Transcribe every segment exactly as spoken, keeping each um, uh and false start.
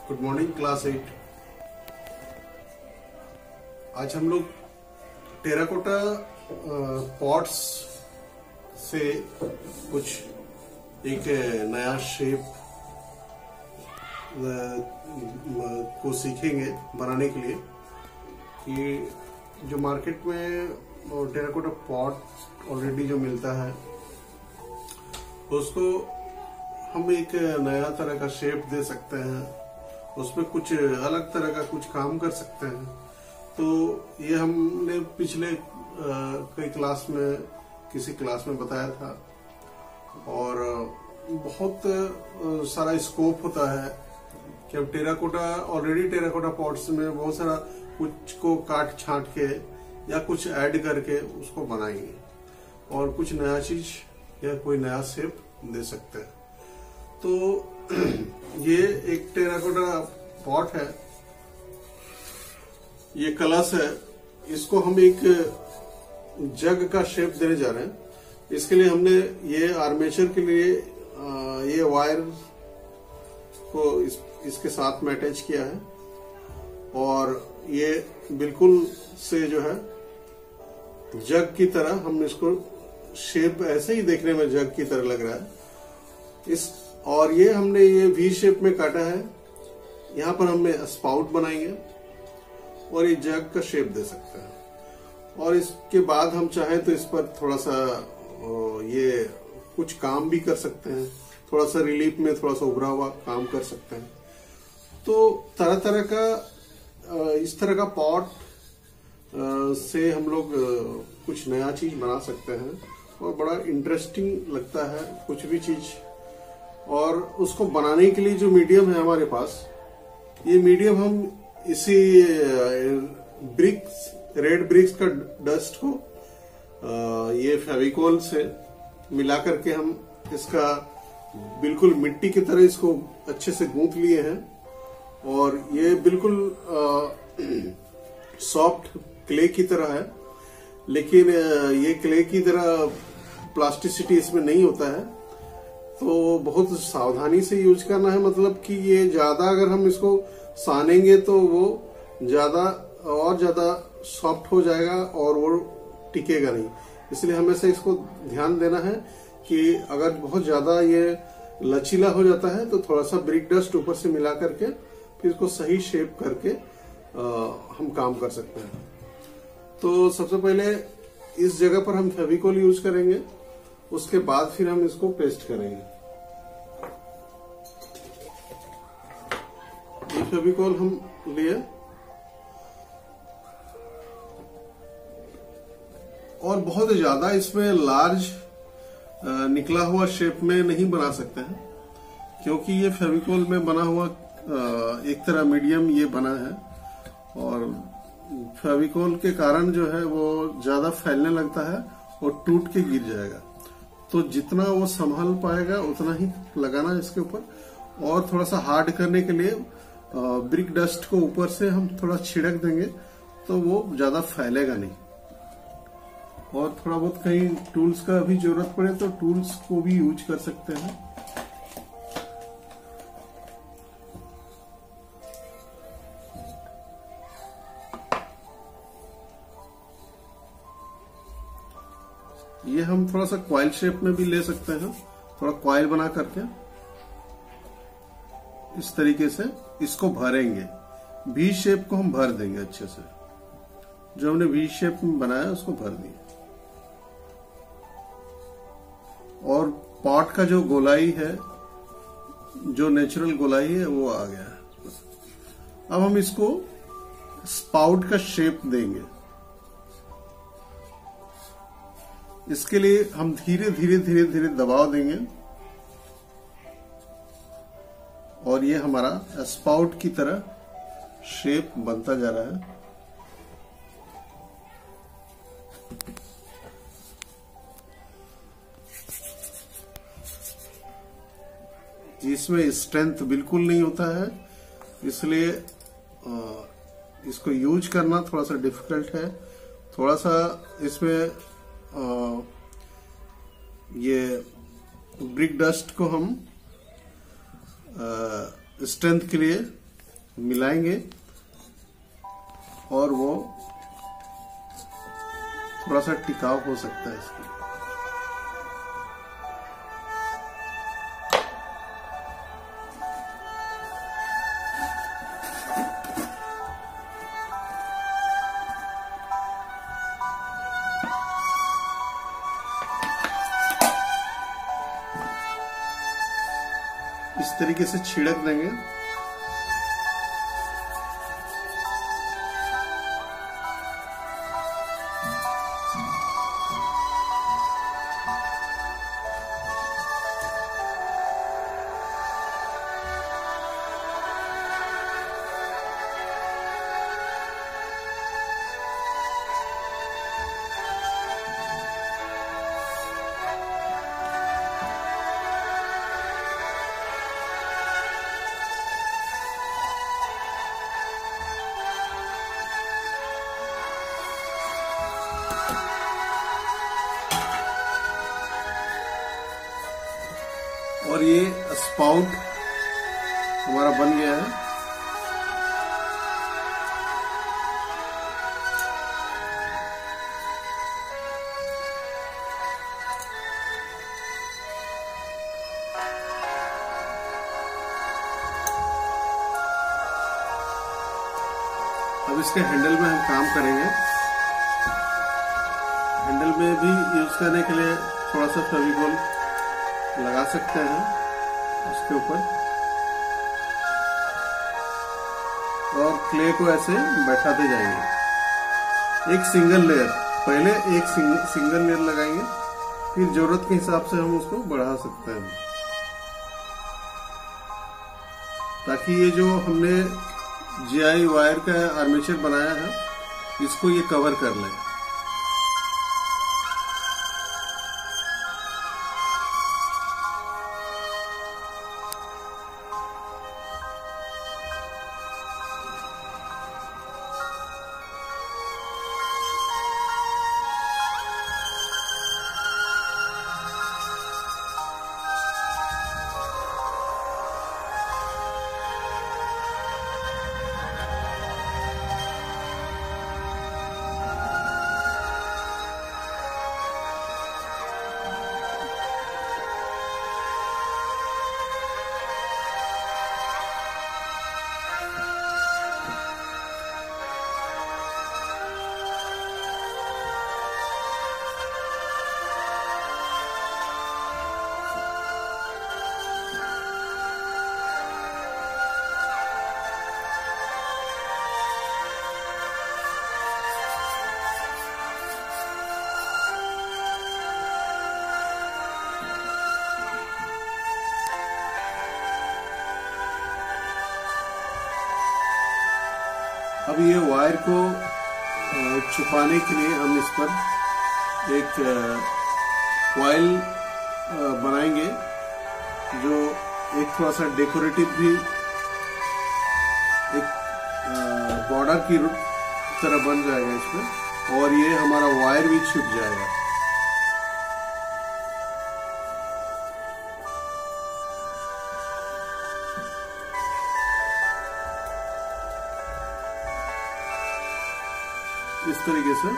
Good morning class eight. आज हम लोग टेराकोटा पॉट्स से कुछ एक नया शेप को सीखेंगे बनाने के लिए कि जो मार्केट में टेराकोटा पॉट ऑलरेडी जो मिलता है उसको हम एक नया तरह का शेप दे सकते हैं, उसमें कुछ अलग तरह का कुछ काम कर सकते हैं। तो ये हमने पिछले कई क्लास में किसी क्लास में बताया था और बहुत सारा स्कोप होता है कि अब टेराकोटा ऑलरेडी टेराकोटा पॉट्स में बहुत सारा कुछ को काट छांट के या कुछ ऐड करके उसको बनाएंगे और कुछ नया चीज या कोई नया शेप दे सकते हैं। तो ये एक टेराकोटा पॉट है, ये कलश है, इसको हम एक जग का शेप देने जा रहे हैं। इसके लिए हमने ये आर्मेचर के लिए ये वायर को इस, इसके साथ में अटैच किया है और ये बिल्कुल से जो है जग की तरह, हम इसको शेप ऐसे ही देखने में जग की तरह लग रहा है इस, और ये हमने ये वी शेप में काटा है। यहाँ पर हमें स्पाउट बनाएंगे और ये जग का शेप दे सकते हैं और इसके बाद हम चाहें तो इस पर थोड़ा सा ये कुछ काम भी कर सकते हैं, थोड़ा सा रिलीफ में थोड़ा सा उभरा हुआ काम कर सकते हैं। तो तरह तरह का इस तरह का पॉट से हम लोग कुछ नया चीज बना सकते हैं और बड़ा इंटरेस्टिंग लगता है कुछ भी चीज। और उसको बनाने के लिए जो मीडियम है हमारे पास, ये मीडियम हम इसी ब्रिक्स रेड ब्रिक्स का डस्ट को ये फेविकोल से मिला करके हम इसका बिल्कुल मिट्टी की तरह इसको अच्छे से गूंथ लिए हैं और ये बिल्कुल सॉफ्ट क्ले की तरह है, लेकिन ये क्ले की तरह प्लास्टिसिटी इसमें नहीं होता है। तो बहुत सावधानी से यूज करना है, मतलब कि ये ज्यादा अगर हम इसको सानेंगे तो वो ज्यादा और ज्यादा सॉफ्ट हो जाएगा और वो टिकेगा नहीं। इसलिए हमेशा इसको ध्यान देना है कि अगर बहुत ज्यादा ये लचीला हो जाता है तो थोड़ा सा ब्रिक डस्ट ऊपर से मिला करके फिर इसको सही शेप करके आ, हम काम कर सकते हैं। तो सबसे पहले इस जगह पर हम फेविकोल यूज करेंगे, उसके बाद फिर हम इसको पेस्ट करेंगे। ये फेविकोल हम लिए और बहुत ज्यादा इसमें लार्ज निकला हुआ शेप में नहीं बना सकते हैं, क्योंकि ये फेविकोल में बना हुआ एक तरह मीडियम ये बना है और फेविकोल के कारण जो है वो ज्यादा फैलने लगता है और टूट के गिर जाएगा। तो जितना वो संभाल पाएगा उतना ही लगाना इसके ऊपर। और थोड़ा सा हार्ड करने के लिए ब्रिक डस्ट को ऊपर से हम थोड़ा छिड़क देंगे तो वो ज्यादा फैलेगा नहीं। और थोड़ा बहुत कहीं टूल्स का भी जरूरत पड़े तो टूल्स को भी यूज कर सकते हैं। ये हम थोड़ा सा क्वाइल शेप में भी ले सकते हैं, थोड़ा क्वाइल बना करके इस तरीके से इसको भरेंगे। वी शेप को हम भर देंगे अच्छे से, जो हमने वी शेप में बनाया उसको भर दिए और पॉट का जो गोलाई है, जो नेचुरल गोलाई है वो आ गया है। अब हम इसको स्पाउट का शेप देंगे। इसके लिए हम धीरे धीरे धीरे धीरे दबाव देंगे और ये हमारा स्पाउट की तरह शेप बनता जा रहा है। इसमें स्ट्रेंथ बिल्कुल नहीं होता है, इसलिए इसको यूज करना थोड़ा सा डिफिकल्ट है। थोड़ा सा इसमें आ, ये ब्रिक डस्ट को हम स्ट्रेंथ के लिए मिलाएंगे और वो थोड़ा सा टिकाऊ हो सकता है इसमें। इस तरीके से छिड़क देंगे। और ये स्पाउट हमारा बन गया है। अब इसके हैंडल में हम काम करेंगे। हैंडल में भी यूज करने के लिए थोड़ा सा फेविकोल लगा सकते हैं उसके ऊपर और क्ले को ऐसे बैठाते जाएंगे। एक सिंगल लेयर, पहले एक सिंग, सिंगल लेयर लगाएंगे, फिर जरूरत के हिसाब से हम उसको बढ़ा सकते हैं, ताकि ये जो हमने जीआई वायर का आर्मेचर बनाया है इसको ये कवर कर ले। अब ये वायर को छुपाने के लिए हम इस पर एक कॉइल बनाएंगे जो एक थोड़ा सा डेकोरेटिव भी एक बॉर्डर की तरह बन जाएगा इसमें, और ये हमारा वायर भी छुप जाएगा। इस तरीके से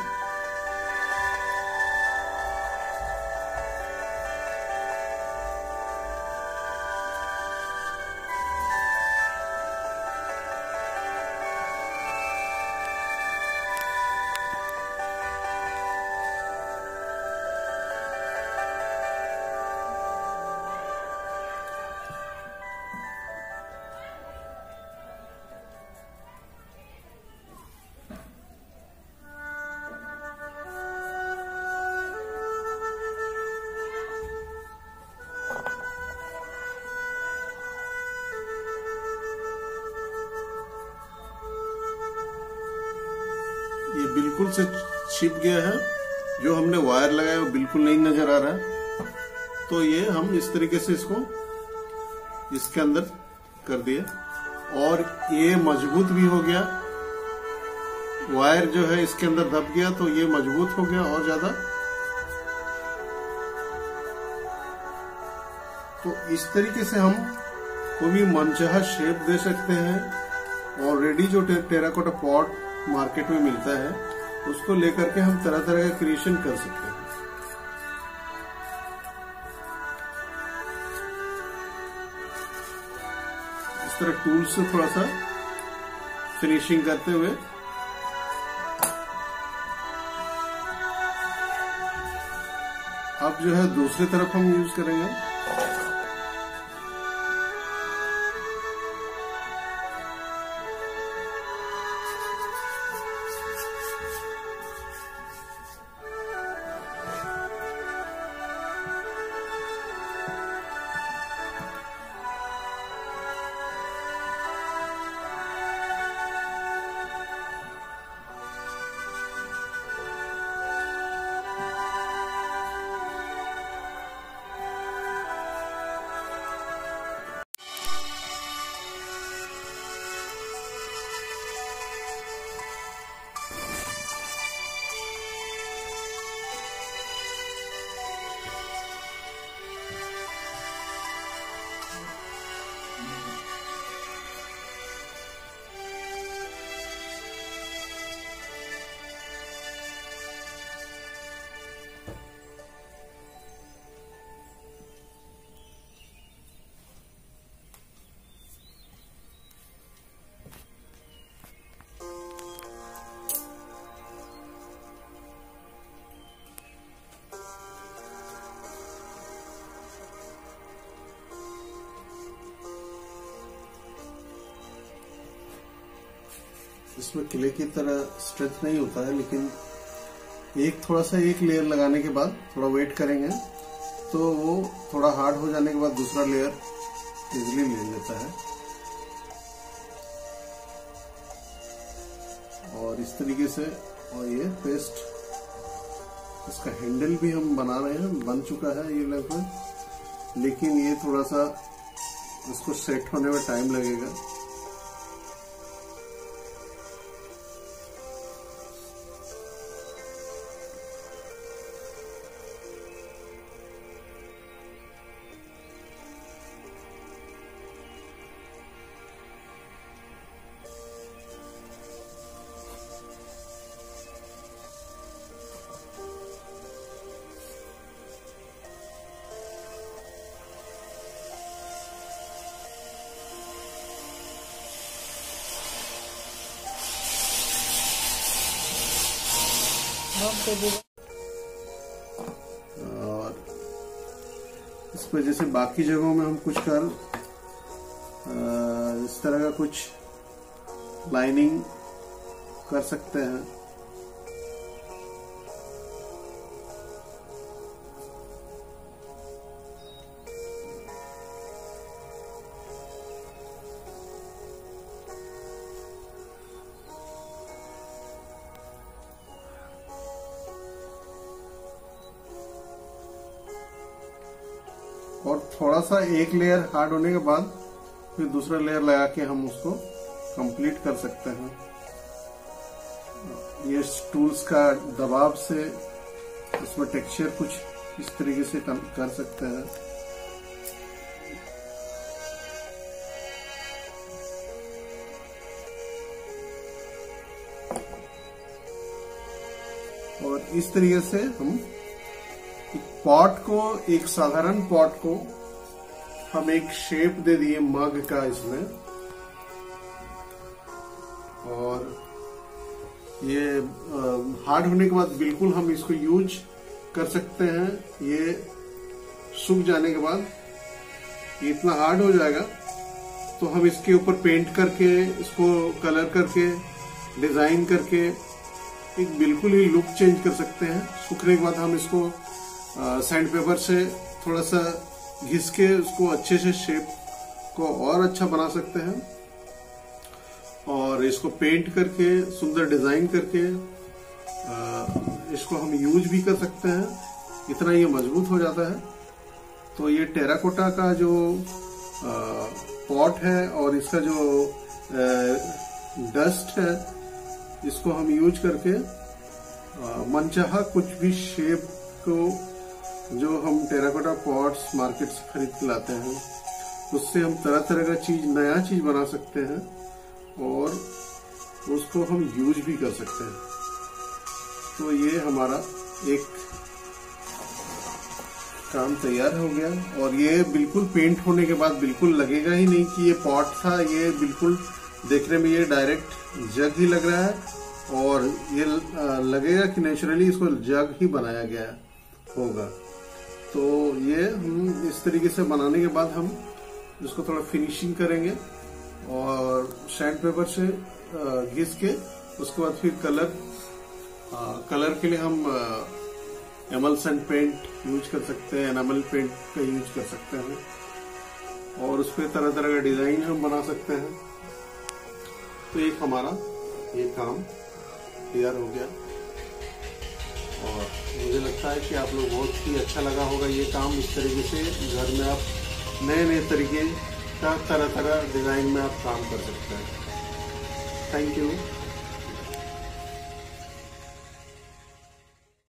ये बिल्कुल से छिप गया है, जो हमने वायर लगाया वो बिल्कुल नहीं नजर आ रहा है। तो ये हम इस तरीके से इसको इसके अंदर कर दिए और ये मजबूत भी हो गया। वायर जो है इसके अंदर दब गया तो ये मजबूत हो गया और ज्यादा। तो इस तरीके से हम कोई भी मनचाहा शेप दे सकते हैं ऑलरेडी जो टेराकोटा पॉट मार्केट में मिलता है उसको लेकर के हम तरह तरह का क्रिएशन कर सकते हैं। इस तरह टूल से थोड़ा सा फिनिशिंग करते हुए अब जो है दूसरी तरफ हम यूज करेंगे। इसमें क्ले की तरह स्ट्रेच नहीं होता है, लेकिन एक थोड़ा सा एक लेयर लगाने के बाद थोड़ा वेट करेंगे तो वो थोड़ा हार्ड हो जाने के बाद दूसरा लेयर इजीली ले लेता है। और इस तरीके से, और ये पेस्ट, इसका हैंडल भी हम बना रहे हैं, बन चुका है ये लगभग, लेकिन ये थोड़ा सा इसको सेट होने में टाइम लगेगा। और इस पर जैसे बाकी जगहों में हम कुछ कर इस तरह का कुछ लाइनिंग कर सकते हैं। और थोड़ा सा एक लेयर हार्ड होने के बाद फिर दूसरा लेयर लगा के हम उसको कंप्लीट कर सकते हैं। ये टूल्स का दबाव से इसमें टेक्सचर कुछ इस तरीके से कर सकते हैं। और इस तरीके से हम पॉट को, एक साधारण पॉट को हम एक शेप दे दिए मग का इसमें, और ये हार्ड होने के बाद बिल्कुल हम इसको यूज कर सकते हैं। ये सूख जाने के बाद ये इतना हार्ड हो जाएगा तो हम इसके ऊपर पेंट करके, इसको कलर करके, डिजाइन करके एक बिल्कुल ही लुक चेंज कर सकते हैं। सूखने के बाद हम इसको सैंड पेपर से थोड़ा सा घिस के उसको अच्छे से शेप को और अच्छा बना सकते हैं, और इसको पेंट करके, सुंदर डिजाइन करके आ, इसको हम यूज भी कर सकते हैं। इतना ये मजबूत हो जाता है। तो ये टेराकोटा का जो पॉट है और इसका जो डस्ट है, इसको हम यूज करके मनचाहा कुछ भी शेप को, जो हम टेराकोटा पॉट्स मार्केट से खरीद के लाते हैं, उससे हम तरह तरह का चीज, नया चीज बना सकते हैं। और उसको हम यूज भी कर सकते हैं। तो ये हमारा एक काम तैयार हो गया। और ये बिल्कुल पेंट होने के बाद बिल्कुल लगेगा ही नहीं कि ये पॉट था, ये बिल्कुल देखने में ये डायरेक्ट जग ही लग रहा है और ये लगेगा कि नेचुरली इसको जग ही बनाया गया होगा। तो ये हम इस तरीके से बनाने के बाद हम इसको थोड़ा फिनिशिंग करेंगे और सैंड पेपर से घिस के उसके बाद फिर कलर आ, कलर के लिए हम एमल्सन पेंट यूज कर सकते हैं, एनामल पेंट का यूज कर सकते हैं और उस पर तरह तरह का डिजाइन हम बना सकते हैं। तो एक हमारा ये काम तैयार हो गया और मुझे लगता है कि आप लोग बहुत ही अच्छा लगा होगा ये काम। इस तरीके से घर में आप नए नए तरीके का तरह तरह डिजाइन में आप काम कर सकते हैं। Thank you.